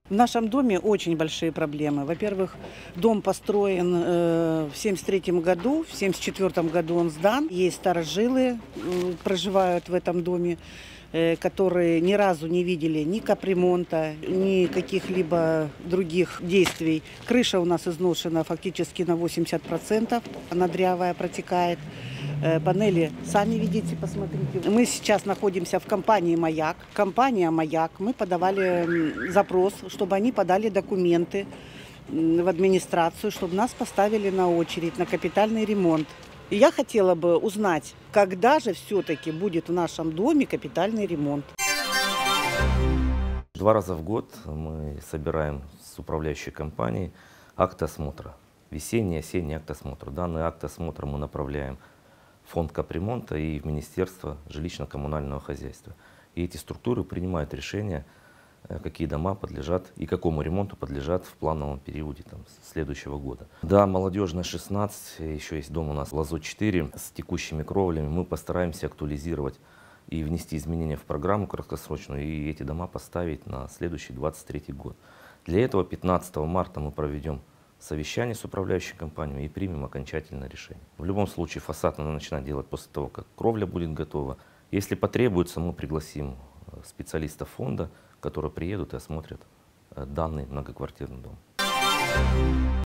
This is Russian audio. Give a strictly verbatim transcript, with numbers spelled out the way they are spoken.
В нашем доме очень большие проблемы. Во-первых, дом построен э, в семьдесят третьем году, в семьдесят четвёртом году он сдан. Есть старожилы, э, проживают в этом доме, э, которые ни разу не видели ни капремонта, ни каких-либо других действий. Крыша у нас изношена фактически на восемьдесят процентов, она дрявая, протекает. Э, Панели, сами видите, посмотрите. Мы сейчас находимся в компании «Маяк». Компания «Маяк». Мы подавали м, запрос, чтобы они подали документы м, в администрацию, чтобы нас поставили на очередь на капитальный ремонт. И я хотела бы узнать, когда же все-таки будет в нашем доме капитальный ремонт. Два раза в год мы собираем с управляющей компанией акт осмотра. Весенний, осенний акт осмотра. Данный акт осмотра мы направляем в фонд капремонта и в Министерство жилищно-коммунального хозяйства. И эти структуры принимают решения, какие дома подлежат и какому ремонту подлежат в плановом периоде там, следующего года. Да, Молодежная шестнадцать, еще есть дом у нас Лозо четыре с текущими кровлями. Мы постараемся актуализировать и внести изменения в программу краткосрочную, и эти дома поставить на следующий двадцать третий год. Для этого пятнадцатого марта мы проведем совещание с управляющей компанией и примем окончательное решение. В любом случае фасад надо начинать делать после того, как кровля будет готова. Если потребуется, мы пригласим специалистов фонда, которые приедут и осмотрят данный многоквартирный дом.